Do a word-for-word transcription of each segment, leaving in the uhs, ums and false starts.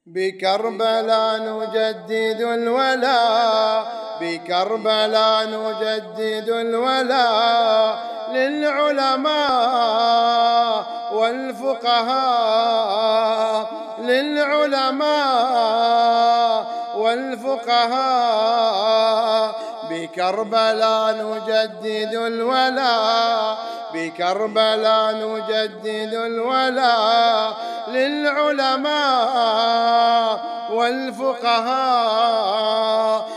بكربلاء نجدد الولاء، بكربلاء نجدد الولاء للعلماء والفقهاء، للعلماء والفقهاء. بكربلاء نجدد الولاء، بكربلاء نجدد الولاء للعلماء والفقهاء،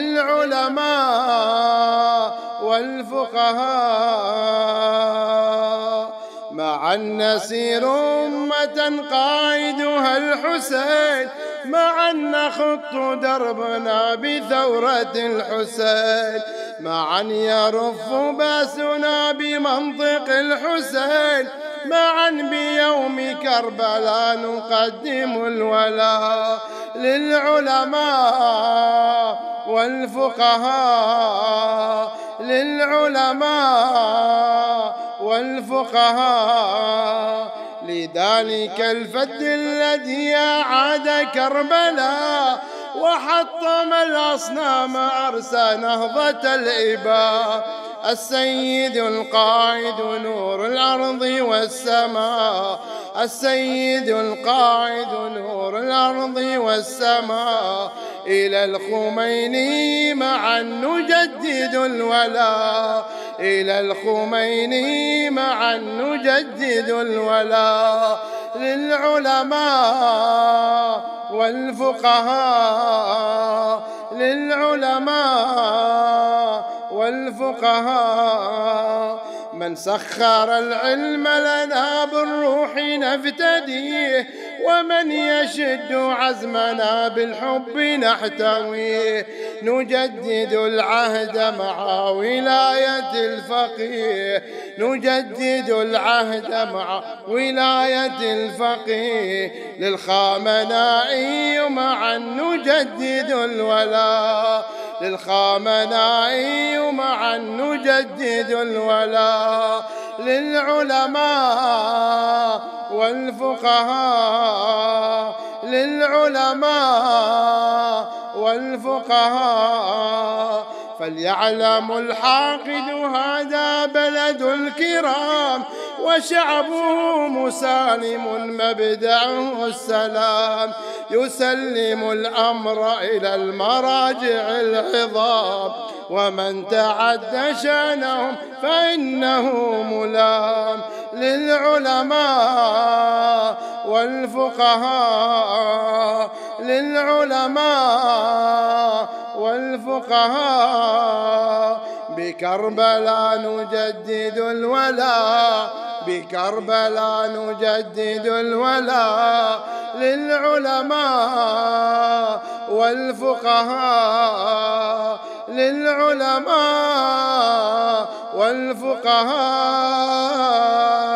للعلماء والفقهاء. معا نسير أمة قائدها الحسين، معا نخط دربنا بثورة الحسين، معا يرف باسنا بمنطق الحسين، معا بيوم كربلاء نقدم الولاء للعلماء والفقهاء، للعلماء والفقهاء. لذلك الفد الذي أعاد كربلاء وحطم الأصنام أرسى نهضة الإباء، السيد القائد نور الأرض والسماء، السيد القائد نور الأرض والسماء. إلى الخميني معا نجدد الولاء، إلى الخميني معا نجدد الولاء للعلماء والفقهاء، للعلماء والفقهاء. من سخر العلم لنا بالروح نفتديه، ومن يشد عزمنا بالحب نحتويه. نجدد العهد مع ولاية الفقيه، نجدد العهد مع ولاية الفقيه للخامنائي معا نجدد الولاء، للخامنائي معا نجدد الولاء للعلماء والفقهاء، للعلماء والفقهاء. فليعلم الحاقد هذا بلد الكرام، وشعبه مسالم مبدأه السلام، يسلم الأمر إلى المراجع العظام، ومن تعد شانهم فإنه ملام. للعلماء والفقهاء، للعلماء والفقهاء. بكربلاء نجدد الولاء، بكربلاء نجدد الولاء للعلماء والفقهاء، للعلماء والفقهاء.